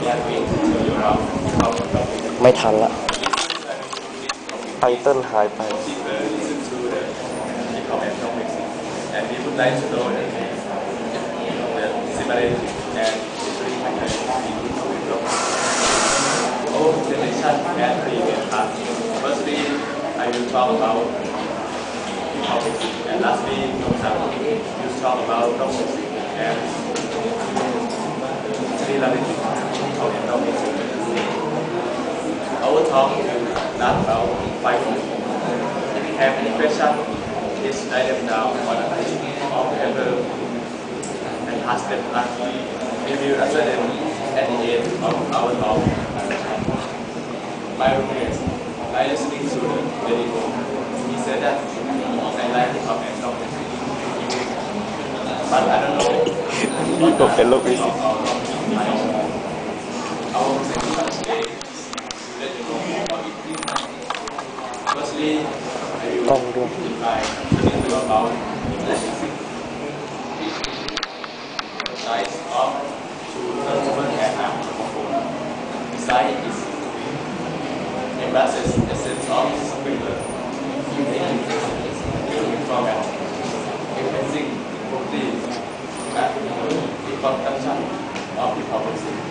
ไม่ทันละไตเติ้ลหายไป And we would like to know the similarity and history old generation and previous past. Firstly, I will talk about topics, and lastly, will talk about topics and similarity of the topics. Our talk will last about 5 minutes. If you have any questions, please write them down on a piece of paper and pass them us. We will answer them at the end of our talk. My roommate, I listening to the video. He said that I like to talk and talk. But I don't know what kind of our presentation today to let you know about it. Firstly, I will define about the size of two transformer and arm component. The size is embraces the sense of sprinkler, building format, enhancing property, and the construction of the power system.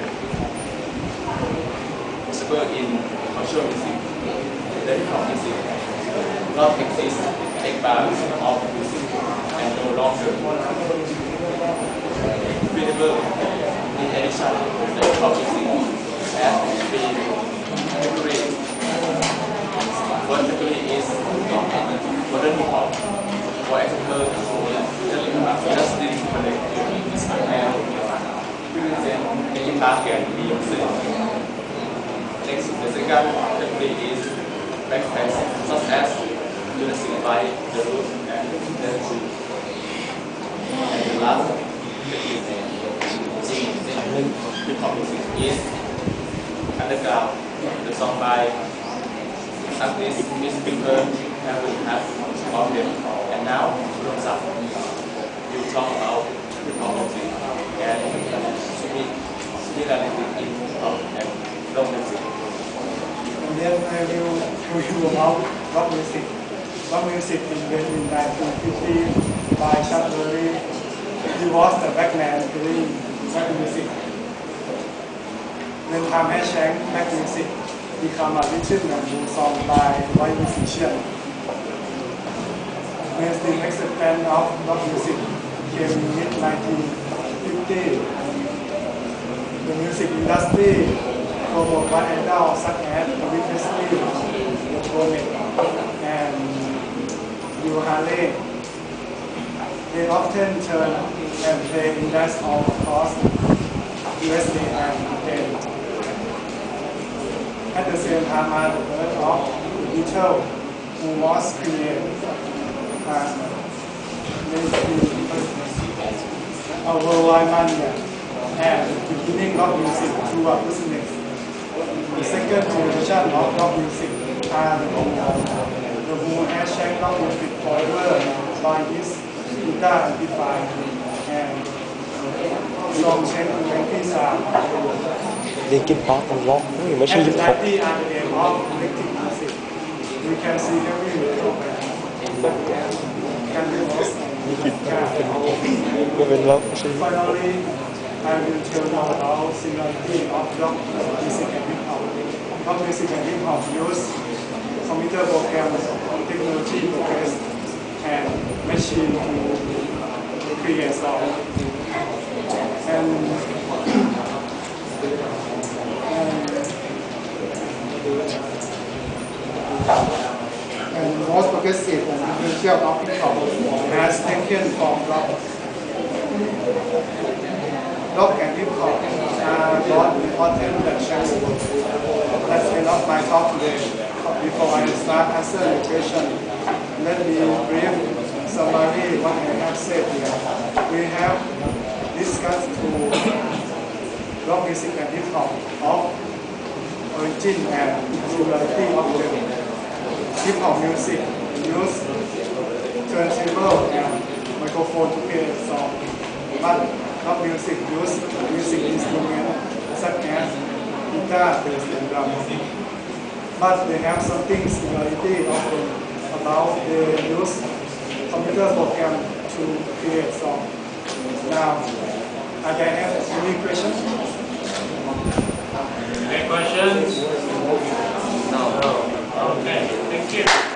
Possible in commercial music, the hip-hop music, not exist expanse of music and no longer available. In addition, the hip-hop music has been categorized. One category is modern hip-hop. For example, Justin Timberlake is a male represent the guitar and Beyonce. Next, the second category is backpacks such as Jurassic Park, The Root, and The Tree. And the last hip-hop music is underground. The song by artist Miss Piper and will have of them. And now, Romsa will talk about hip-hop music and similarity in hip-hop and rock music. And then I will tell you about rock music. Rock music invented in 1950 by Chuck Berry. He was the backman during rock music. When Tom Hanks back music become a rhythm and blues song by white musicians. Mainstream acceptance of rock music came in mid-1950. The music industry promote one idol such as Elvis Presley, The Comet, and Bill Haley. They often turn and play in dance all across USA and Britain. At the same time, the birth of the Beatles, who was created a worldwide mania and beginning rock music through a business. The second generation of rock music are the Who has changed rock music forever by its guitar amplifier and song change to Yankee sound. Linkin Park มันร็อกไม่ใช่ฮิปฮอป We can see every metal band can be lost. ไม่เป็นร็อกไม่ใช่ Finally, I will tell you about similarity of rock music and hip hop. Rock music and hip hop use computer programs, technology progress, and machine to create sound. And most progressive and influential of hip hop has taken from rock. Rock and hip hop are both important directions. That's enough my talk today. Before I start answering the question, let me brief summary what I have said here. We have discussed two rock music and hip hop of origin and similarity of them. Hip hop music use turntable and microphone to create sound, but rock music use music instruments such guitar, bass, and drum. But they have something similarity often about they use computer program to create song. Now, are there any questions? Any questions? No. Okay, thank you.